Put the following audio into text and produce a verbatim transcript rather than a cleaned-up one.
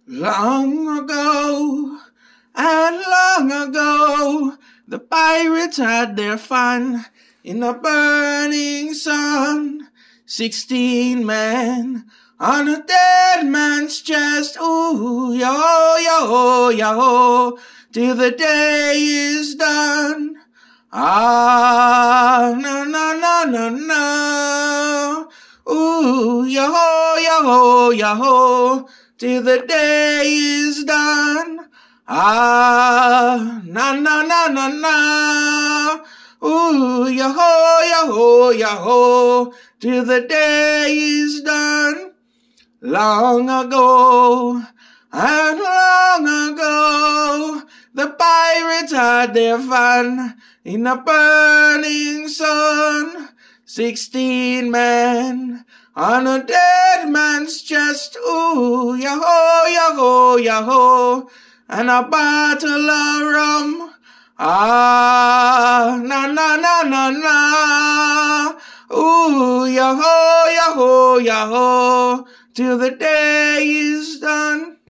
Long ago, and long ago, the pirates had their fun in the burning sun. Sixteen men on a dead man's chest. Ooh, yo, yo, yo, till the day is done. Ah, no, no, no, no, no. Ooh, yo, yo, yo, till the day is done. Ah, na, na, na, na, na. Ooh, yo-ho, yo-ho, yo-ho, till the day is done. Long ago, and long ago, the pirates had their fun in the burning sun. Sixteen men on a dead man's chest. Ooh, yo-ho, yo-ho, yo-ho, and a bottle of rum. Ah, na, na, na, na, na. Ooh, yo-ho, yo-ho, yo-ho, till the day is done.